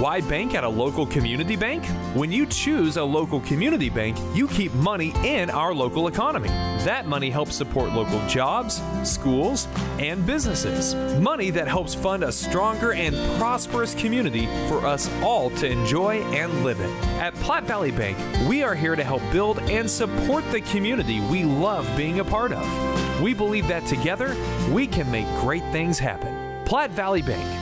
why bank at a local community bank? When you choose a local community bank, you keep money in our local economy. That money helps support local jobs, schools, and businesses. Money that helps fund a stronger and prosperous community for us all to enjoy and live in. At Platte Valley Bank, we are here to help build and support the community we love being a part of. We believe that together, we can make great things happen. Platte Valley Bank,